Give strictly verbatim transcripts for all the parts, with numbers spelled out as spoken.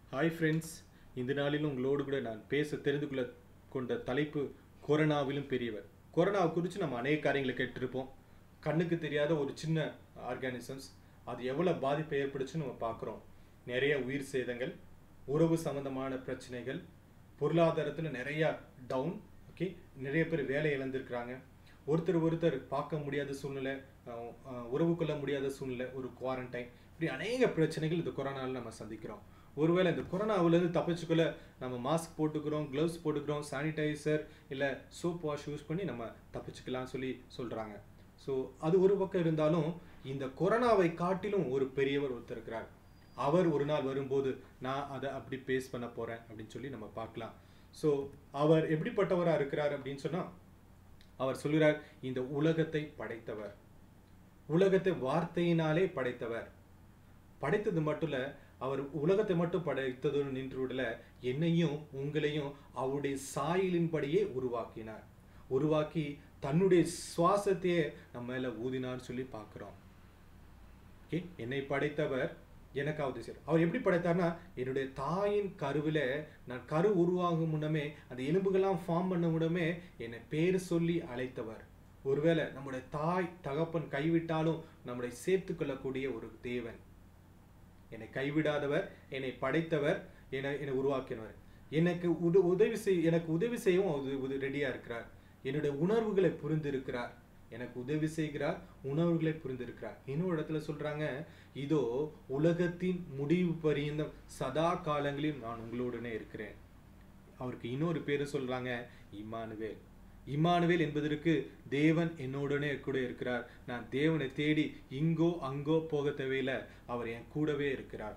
Hi friends, இந்த நாளிலும் உங்களோடு கூட நான் பேச தெரிந்து கொள்ள கொண்ட தலைப்பு கொரோனாவிலும் பெரியவர். கொரோனா குறித்து நம்ம அநேக காரியங்களை கேட்டிருப்போம். கண்ணுக்கு தெரியாத ஒரு சின்ன ஆர்கானிசம்ஸ் அது எவ்வளோ பாதிப்பை ஏற்படுச்சுன்னு நம்ம பார்க்குறோம். நிறைய உயிர் சேதங்கள், உறவு சம்பந்தமான பிரச்சனைகள், பொருளாதாரத்தில் நிறையா டவுன். ஓகே, நிறைய பேர் வேலை இழந்திருக்கிறாங்க. ஒருத்தர் ஒருத்தர் பார்க்க முடியாத சூழ்நிலை, உறவு கொள்ள முடியாத சூழ்நிலை, ஒரு குவாரண்டைன், இப்படி அநேக பிரச்சனைகள் இந்த கொரோனாவில் நம்ம சந்திக்கிறோம். ஒருவேளை இந்த கொரோனாவிலேருந்து தப்பிச்சுக்கொள்ள நம்ம மாஸ்க் போட்டுக்கிறோம், க்ளவுஸ் போட்டுக்கிறோம், சானிடைசர் இல்லை சோப் வாஷ் யூஸ் பண்ணி நம்ம தப்பிச்சுக்கலாம்னு சொல்லி சொல்கிறாங்க. ஸோ அது ஒரு பக்கம் இருந்தாலும் இந்த கொரோனாவை காட்டிலும் ஒரு பெரியவர் ஒருத்தர் இருக்கிறார். அவர் ஒரு நாள் வரும்போது நான் அதை அப்படி பேஸ் பண்ண போகிறேன் அப்படின்னு சொல்லி நம்ம பார்க்கலாம். ஸோ அவர் எப்படிப்பட்டவராக இருக்கிறார் அப்படின்னு சொன்னால், அவர் சொல்கிறார், இந்த உலகத்தை படைத்தவர், உலகத்தை வார்த்தையினாலே படைத்தவர். படைத்தது மட்டும் இல்லை, அவர் உலகத்தை மட்டும் படைத்தது நின்று விடல, என்னையும் உங்களையும் அவருடைய சாயலின்படியே உருவாக்கினார். உருவாக்கி தன்னுடைய சுவாசத்தையே நம்ம மேல ஊதினார்னு சொல்லி பார்க்கிறோம். ஓகே, என்னை படைத்தவர் எனக்காவது சரி. அவர் எப்படி படைத்தார்னா, என்னுடைய தாயின் கருவில நான் கரு உருவாகும் முன்னமே, அந்த எலும்புகள்லாம் ஃபார்ம் பண்ண முன்னமே என்னை பேர் சொல்லி அழைத்தவர். ஒருவேளை நம்முடைய தாய் தகப்பன் கைவிட்டாலும் நம்மளை சேர்த்து கொள்ளக்கூடிய ஒரு தேவன். என்னை கைவிடாதவர், என்னை படைத்தவர், என்னை என்னை உருவாக்கினவர். எனக்கு உத உதவி செய் எனக்கு உதவி செய்யவும் ரெடியா இருக்கிறார். என்னுடைய உணர்வுகளை புரிந்திருக்கிறார். எனக்கு உதவி செய்கிறார், உணர்வுகளை புரிந்திருக்கிறார். இன்னொரு இடத்துல சொல்றாங்க, இதோ உலகத்தின் முடிவு பரியந்தம் சதா காலங்களில் நான் உங்களோடனே இருக்கிறேன். அவருக்கு இன்னொரு பேரு சொல்றாங்க, இம்மானுவேல். இம்மானுவேல் என்பதற்கு தேவன் என்னோடனே கூட இருக்கிறார். நான் தேவனை தேடி இங்கோ அங்கோ போக தேவையில்லை, அவர் என் கூடவே இருக்கிறார்.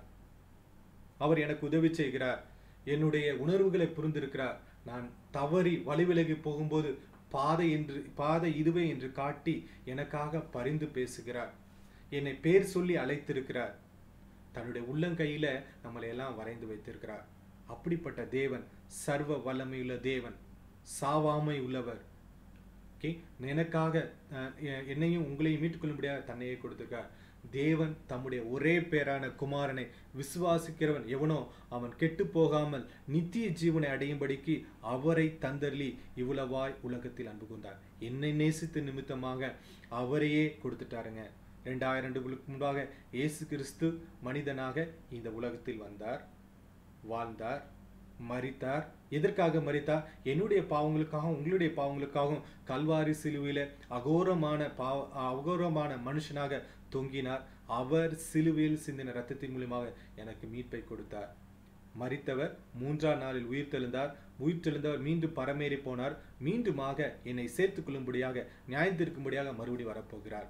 அவர் எனக்கு உதவி செய்கிறார், என்னுடைய உணர்வுகளை புரிந்திருக்கிறார். நான் தவறி வழி விலகி போகும்போது பாதை என்று பாதை இதுவே என்று காட்டி எனக்காக பரிந்து பேசுகிறார். என்னை பேர் சொல்லி அழைத்திருக்கிறார். தன்னுடைய உள்ளங்கையில நம்மளை எல்லாம் வரைந்து வைத்திருக்கிறார். அப்படிப்பட்ட தேவன், சர்வ வல்லமையுள்ள தேவன், சாவாமை உள்ளவர். ஓகே, எனக்காக என்னையும் உங்களையும் மீட்டுக்கொள்ளும்படியாக தன்னையே கொடுத்திருக்கார். தேவன் தம்முடைய ஒரே பேரான குமாரனை விசுவாசிக்கிறவன் எவனோ அவன் கெட்டு போகாமல் நித்திய ஜீவனை அடையும்படிக்கு அவரை தந்தர்லி இவ்வளவாய் உலகத்தில் அன்பு கொண்டார். என்னை நேசித்து நிமித்தமாக அவரையே கொடுத்துட்டாருங்க. ரெண்டாயிரம் ஆண்டுகளுக்கு முன்பாக இயேசு கிறிஸ்து மனிதனாக இந்த உலகத்தில் வந்தார், வாழ்ந்தார், மரித்தார். எதற்காக மரித்தார்? என்னுடைய பாவங்களுக்காகவும் உங்களுடைய பாவங்களுக்காகவும் கல்வாரி சிலுவையில அகோரமான பாவ அகோரமான மனுஷனாக தொங்கினார். அவர் சிலுவையில் சிந்தின இரத்தத்தின் மூலமாக எனக்கு மீட்பை கொடுத்தார். மரித்தவர் மூன்றாம் நாளில் உயிர் தெழுந்தார். உயிர் தெழுந்தவர் மீண்டும் பரமேறி போனார். மீண்டுமாக என்னை சேர்த்துக் கொள்ளும்படியாக, நியாயத்திற்கும்படியாக மறுபடி வரப்போகிறார்.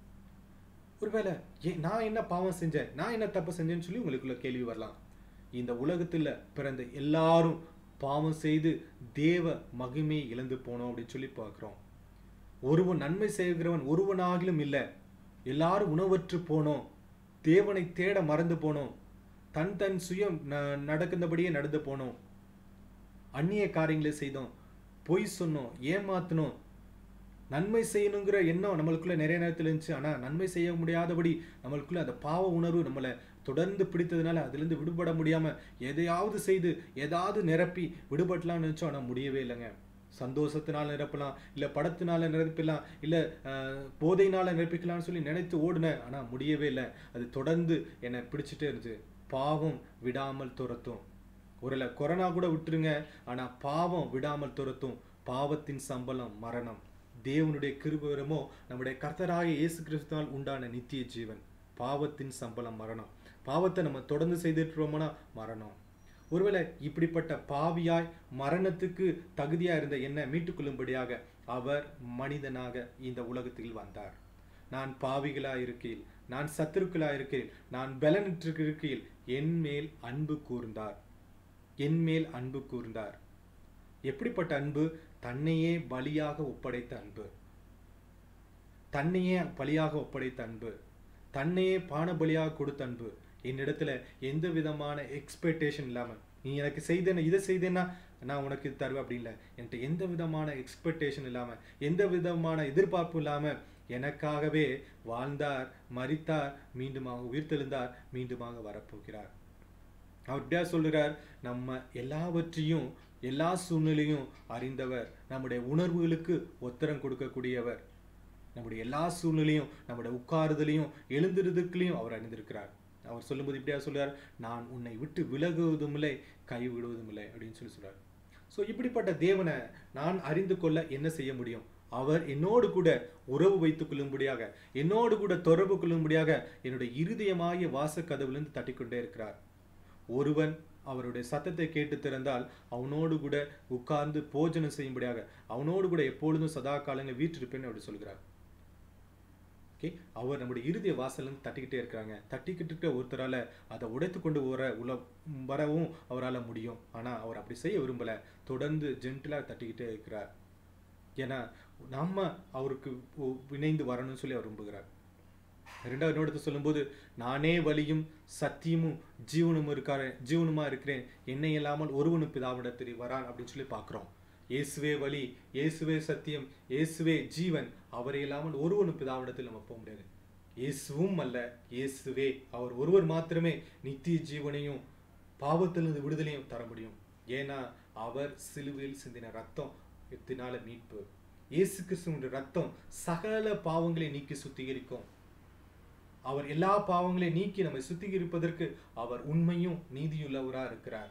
ஒருவேளை நான் என்ன பாவம் செஞ்சேன், நான் என்ன தப்பு செஞ்சேன்னு சொல்லி உங்களுக்குள்ள கேள்வி வரலாம். இந்த உலகத்துல பிறந்த எல்லாரும் பாவம் செய்து தேவ மகிமையை இழந்து போனோம் அப்படின்னு சொல்லி பார்க்கிறோம். ஒருவன் நன்மை செய்கிறவன் ஒருவனாகிலும் இல்லை. எல்லாரும் உணவற்று போனோம், தேவனை தேட மறந்து போனோம், தன் தன் சுயம் நடக்கின்றபடியே நடந்து போனோம், அந்நிய காரியங்களை செய்தோம், பொய் சொன்னோம், ஏமாத்தினோம். நன்மை செய்யணுங்கிற எண்ணம் நம்மளுக்குள்ள நிறைய நேரத்தில் இருந்துச்சு. ஆனா நன்மை செய்ய முடியாதபடி நம்மளுக்குள்ள அந்த பாவ உணர்வு நம்மளை தொடர்ந்து பிடித்ததுனால அதிலிருந்து விடுபட முடியாம எதையாவது செய்து ஏதாவது நிரப்பி விடுபடலாம்னு நினைச்சோம். ஆனா முடியவே இல்லைங்க. சந்தோஷத்தினால நிரப்பலாம், இல்ல படத்தினால நிரப்பிக்கலாம், இல்ல போதையினால நிரப்பிக்கலாம்னு சொல்லி நினைத்து ஓடுனேன். ஆனா முடியவே இல்லை. அது தொடர்ந்து என்னை பிடிச்சிட்டே இருந்துச்சு. பாவம் விடாமல் துரத்தும். ஒரு கொரோனா கூட விட்டுருங்க, ஆனா பாவம் விடாமல் துரத்தும். பாவத்தின் சம்பளம் மரணம். தேவனுடைய கிருபைவரமோ நம்முடைய கர்த்தராகிய இயேசு கிறிஸ்துவால் உண்டான நித்திய ஜீவன். பாவத்தின் சம்பளம் மரணம். பாவத்தை நம்ம தொடர்ந்து செய்துட்டோம்னா மரணம். ஒருவேளை இப்படிப்பட்ட பாவியாய் மரணத்துக்கு தகுதியா இருந்த என்னை மீட்டுக்கொள்ளும்படியாக அவர் மனிதனாக இந்த உலகத்தில் வந்தார். நான் பாவிகளா இருக்கையில், நான் சத்துருக்களா இருக்கையில், நான் பலனற்று இருக்கையில் என் மேல் அன்பு கூர்ந்தார். என் மேல் அன்பு கூர்ந்தார். எப்படிப்பட்ட அன்பு? தன்னையே பலியாக ஒப்படைத்த அன்பு. தன்னையே பலியாக ஒப்படைத்த அன்பு. தன்னையே பான பலியாக கொடுத்த அன்பு. என்னிடத்துல எந்த விதமான எக்ஸ்பெக்டேஷன் இல்லாம, நீ எனக்கு செய்தேன்னா இதை செய்தேன்னா நான் உனக்கு இது தருவேன் அப்படி இல்லை. என்கிட்ட எந்த விதமான எக்ஸ்பெக்டேஷன் இல்லாம, எந்த விதமான எதிர்பார்ப்பு இல்லாம எனக்காகவே வாழ்ந்தார், மரித்தார், மீண்டுமாக உயிர்த்தெழுந்தார், மீண்டுமாக வரப்போகிறார். அவர் இப்படியா சொல்கிறார், நம்ம எல்லாவற்றையும் எல்லா சூழ்நிலையும் அறிந்தவர், நம்முடைய உணர்வுகளுக்கு உத்தரம் கொடுக்கக்கூடியவர், நம்முடைய எல்லா சூழ்நிலையும் நம்முடைய உட்காருதலையும் எழுந்திருதுக்களையும் அவர் அறிந்திருக்கிறார். அவர் சொல்லும்போது இப்படியா சொல்றார், நான் உன்னை விட்டு விலகுவதும் இல்லை கைவிடுவதும் இல்லை அப்படின்னு சொல்லி சொல்றார். ஸோ இப்படிப்பட்ட தேவனை நான் அறிந்து கொள்ள என்ன செய்ய முடியும்? அவர் என்னோடு கூட உறவு வைத்துக் கொள்ளும்படியாக, என்னோடு கூட தொடர்பு கொள்ளும்படியாக என்னுடைய இருதயமாகிய வாசக்கதவிலிருந்து தட்டிக்கொண்டே இருக்கிறார். ஒருவன் அவருடைய சத்தத்தை கேட்டு திறந்தால் அவனோடு கூட உட்கார்ந்து போஜனம் செய்யும்படியாக, அவனோடு கூட எப்பொழுதும் சதா காலங்களில் வீற்றிருப்பேன்னு அப்படி சொல்கிறார். ஓகே, அவர் நம்முடைய இருதய வாசலிருந்து தட்டிக்கிட்டே இருக்கிறாங்க. தட்டிக்கிட்டு இருக்க ஒருத்தரால் அதை உடைத்து கொண்டு வர உல வரவும் அவரால் முடியும். ஆனால் அவர் அப்படி செய்ய விரும்பலை. தொடர்ந்து ஜென்டிலாக தட்டிக்கிட்டே இருக்கிறார். ஏன்னா நம்ம அவருக்கு இணைந்து வரணும்னு சொல்லி அவர் விரும்புகிறார். ரெண்டாவது நோடத்தை சொல்லும்போது, நானே வழியும் சத்தியமும் ஜீவனும் இருக்காரு ஜீவனுமா இருக்கிறேன், என்னை இல்லாமல் ஒருவனும் பிதாவிடத்தில் வரான் அப்படின்னு சொல்லி பார்க்குறோம். இயேசுவே வழி, இயேசுவே சத்தியம், இயேசுவே ஜீவன், அவரை இல்லாமல் ஒருவனும் பிதாவிடத்தில் நம்ம போக முடியாது. இயேசுவும் அல்ல, இயேசுவே, அவர் ஒருவர் மாத்திரமே நித்திய ஜீவனையும் பாவத்திலிருந்து விடுதலையும் தர முடியும். ஏன்னா அவர் சிலுவையில் சிந்தின ரத்தம் எத்தினால மீட்பு. இயேசு கிறிஸ்துவின் ரத்தம் சகல பாவங்களை நீக்கி சுத்திகரிக்கும். அவர் எல்லா பாவங்களையும் நீக்கி நம்மை சுத்திகரிப்பதற்கு அவர் உண்மையும் நீதியுள்ளவராக இருக்கிறார்.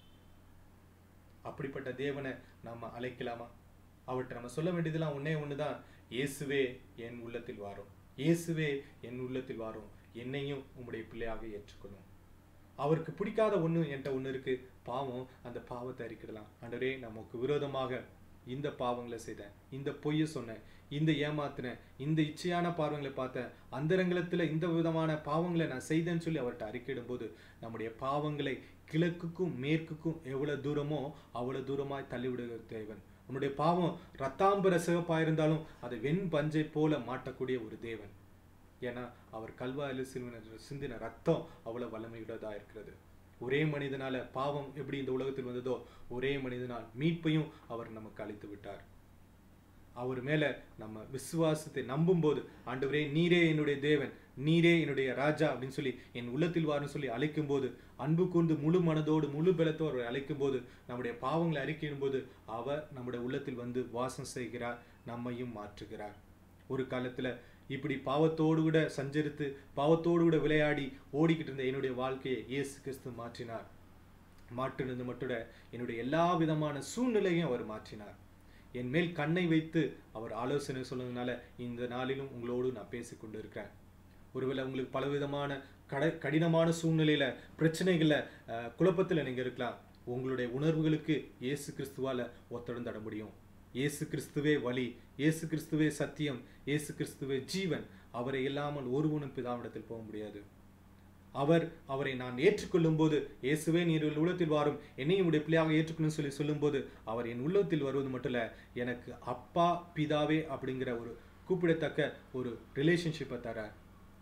அப்படிப்பட்ட தேவனை நம்ம அழைக்கலாமா? அவர்கிட்ட நம்ம சொல்ல வேண்டியதெல்லாம் ஒன்னே ஒண்ணுதான், இயேசுவே என் உள்ளத்தில் வாரும், இயேசுவே என் உள்ளத்தில் வாரும், என்னையும் உம்முடைய பிள்ளையாக ஏற்றுக்கொள்ளும். அவருக்கு பிடிக்காத ஒண்ணு என்கிட்ட ஒண்ணு இருக்கு, பாவம். அந்த பாவத்தை அறிக்கிடலாம். ஆண்டவரே, நமக்கு விரோதமாக இந்த பாவங்களை செய்தேன், இந்த பொய்யை சொன்னேன், இந்த ஏமாத்தினேன், இந்த இச்சையான பார்வைகளை பார்த்தேன், அந்தரங்கலத்துல இந்த விதமான பாவங்களை நான் செய்தேன்னு சொல்லி அவர்கிட்ட அறிக்கையிடும் போது நம்முடைய பாவங்களை கிழக்குக்கும் மேற்குக்கும் எவ்வளவு தூரமோ அவ்வளவு தூரமாய் தள்ளிவிடுகிற தேவன். நம்முடைய பாவம் ரத்தாம்பர சிவப்பாயிருந்தாலும் அதை வெண் பஞ்சை போல மாட்டக்கூடிய ஒரு தேவன். ஏன்னா அவர் கல்வாயில சிந்தின ரத்தம் அவ்வளவு வல்லமையுள்ளதா இருக்கிறது. ஒரே மனிதனால பாவம் எப்படி இந்த உலகத்தில் வந்ததோ, ஒரே மனிதனால் மீட்பையும் அவர் நமக்கு அளித்து விட்டார். அவர் மேல நம்ம விசுவாசத்தை நம்பும் போது, ஆண்டவரே நீரே என்னுடைய தேவன், நீரே என்னுடைய ராஜா அப்படின்னு சொல்லி என் உள்ளத்தில் வாருன்னு சொல்லி அழைக்கும் போது, அன்பு கூர்ந்து முழு மனதோடு முழு பலத்தோடு அழைக்கும் போது, நம்முடைய பாவங்களை அறிக்கையிடும் போது அவர் நம்முடைய உள்ளத்தில் வந்து வாசம் செய்கிறார், நம்மையும் மாற்றுகிறார். ஒரு காலத்துல இப்படி பாவத்தோடு கூட சஞ்சரித்து பாவத்தோடு கூட விளையாடி ஓடிக்கிட்டு இருந்த என்னுடைய வாழ்க்கையை இயேசு கிறிஸ்து மாற்றினார். மாற்றினது மட்டும் என்னுடைய எல்லா விதமான சூழ்நிலையும் அவர் மாற்றினார். என் மேல் கண்ணை வைத்து அவர் ஆலோசனை சொன்னதுனால இந்த நாளிலும் உங்களோடு நான் பேசிக்கொண்டு இருக்கிறேன். ஒருவேளை உங்களுக்கு பலவிதமான கட கடினமான சூழ்நிலையில பிரச்சனைகள்ல குழப்பத்துல நீங்க இருக்கலாம். உங்களுடைய உணர்வுகளுக்கு இயேசு கிறிஸ்துவால ஒத்தடம் தட முடியும். இயேசு கிறிஸ்துவே வழி, இயேசு கிறிஸ்துவே சத்தியம், இயேசு கிறிஸ்துவே ஜீவன். அவரை இல்லாமல் ஒருவனும் பிதாவிடத்தில் போக முடியாது. அவர் அவரை நான் ஏற்றுக்கொள்ளும் போது, இயேசுவே நீர் உள்ளத்தில் வாரும், என்னையும் உடைய பிள்ளையாக ஏற்றுக்கணும்னு சொல்லி சொல்லும் போது, அவர் என் உள்ளத்தில் வருவது மட்டும் இல்ல, எனக்கு அப்பா பிதாவே அப்படிங்கிற ஒரு கூப்பிடத்தக்க ஒரு ரிலேஷன்ஷிப்பை தரார்.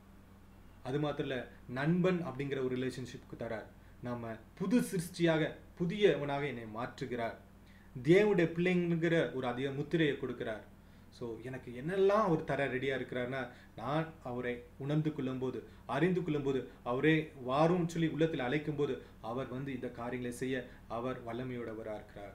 அது மாத்திரம் இல்ல, நண்பன் அப்படிங்கிற ஒரு ரிலேஷன்ஷிப்புக்கு தரார். நம்ம புது சிருஷ்டியாக புதியவனாக என்னை மாற்றுகிறார். தேவனுடைய பிள்ளைங்கிற ஒரு அதிக முத்திரையை கொடுக்கிறார். ஸோ எனக்கு என்னெல்லாம் அவர் தர ரெடியாக இருக்கிறார்னா, நான் அவரை உணர்ந்து கொள்ளும் போது, அறிந்து கொள்ளும் போது, அவரே வாரும் சொல்லி உள்ளத்தில் அழைக்கும் போது, அவர் வந்து இந்த காரியங்களை செய்ய அவர் வல்லமையுடையவராக இருக்கிறார்.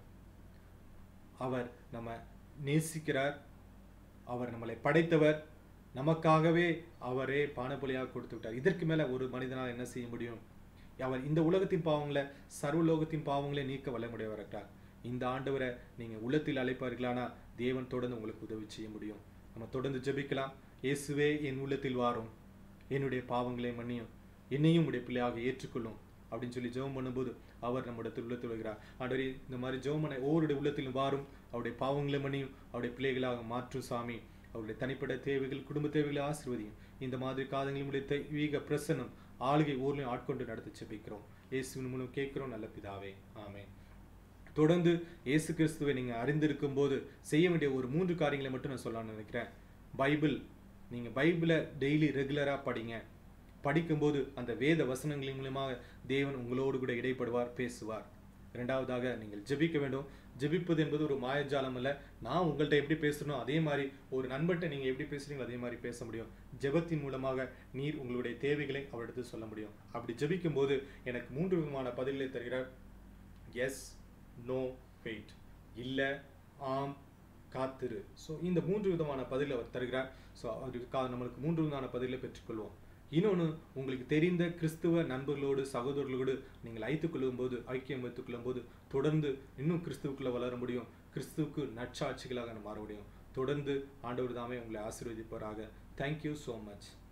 அவர் நம்ம நேசிக்கிறார். அவர் நம்மளை படைத்தவர். நமக்காகவே அவரே பானபலியாக கொடுத்து விட்டார். இதற்கு மேல ஒரு மனிதனால் என்ன செய்ய முடியும்? அவர் இந்த உலகத்தின் பாவங்களை, சர்வலோகத்தின் பாவங்களை நீக்க வல்லமையுடையவர் இருக்கிறார். இந்த ஆண்டவரை நீங்க உள்ளத்தில் அழைப்பார்களானா தேவன் தொடர்ந்து உங்களுக்கு உதவி செய்ய முடியும். நம்ம தொடர்ந்து ஜெபிக்கலாம். இயேசுவே என் உள்ளத்தில் வாரும், என்னுடைய பாவங்களை மன்னியும், என்னையும் உடைய பிள்ளையாக ஏற்றுக்கொள்ளும் அப்படின்னு சொல்லி ஜெபம் பண்ணும்போது அவர் நம்முடைய உள்ளத்தில் வருகிறார். ஆண்டவரே, இந்த மாதிரி ஜெபம் பண்ண ஒவ்வொருடைய உள்ளத்திலும் வாரும், அவருடைய பாவங்களை மன்னியும், அவருடைய பிள்ளைகளாக மாற்றும் சாமி. அவருடைய தனிப்பட்ட தேவைகள், குடும்ப தேவைகளை ஆசீர்வதியும். இந்த மாதிரி காதங்களுடைய தெய்வீக பிரசன்னம் ஆளுகை ஊர்லையும் ஆட்கொண்டு நடத்தி ஜெபிக்கிறோம். இயேசுவின் மூலம் கேட்கிறோம் நல்ல பிதாவே, ஆமென். தொடர்ந்து இயேசு கிறிஸ்துவை நீங்க அறிந்திருக்கும் போது செய்ய வேண்டிய ஒரு மூன்று காரியங்களை மட்டும் நான் சொல்லலாம்னு நினைக்கிறேன். பைபிள், நீங்க பைபிளை டெய்லி ரெகுலரா படிங்க. படிக்கும்போது அந்த வேத வசனங்களின் மூலமாக தேவன் உங்களோடு கூட இடைப்படுவார், பேசுவார். இரண்டாவதாக நீங்கள் ஜெபிக்க வேண்டும். ஜெபிப்பது என்பது ஒரு மாயஜாலம் அல்ல. நான் உங்கள்கிட்ட எப்படி பேசணும் அதே மாதிரி ஒரு நண்பர்கிட்ட நீங்கள் எப்படி பேசுகிறீங்களோ அதே மாதிரி பேச முடியும். ஜெபத்தின் மூலமாக நீர் உங்களுடைய தேவைகளை அவரிடத்தில் சொல்ல முடியும். அப்படி ஜெபிக்கும் போது எனக்கு மூன்று விதமான பதில்களை தருகிறார். Yes, no, wait. இல்லை, ஆம், காத்திரு. ஸோ இந்த மூன்று விதமான பதில் அவர் தருகிறார். ஸோ அவருக்காக நம்மளுக்கு மூன்று விதமான பதிலை பெற்றுக்கொள்வோம். இன்னொன்று, உங்களுக்கு தெரிந்த கிறிஸ்துவ நண்பர்களோடு சகோதரர்களோடு நீங்கள் ஐத்துக் கொள்ளும் போது ஐக்கியம் வைத்துக் கொள்ளும் போது தொடர்ந்து இன்னும் கிறிஸ்துவுக்குள்ளே வளர முடியும். கிறிஸ்துவுக்கு நற்சாட்சிகளாக மாற முடியும். தொடர்ந்து ஆண்டவர் தாமே உங்களை ஆசீர்வதிப்பாராக. Thank you so much.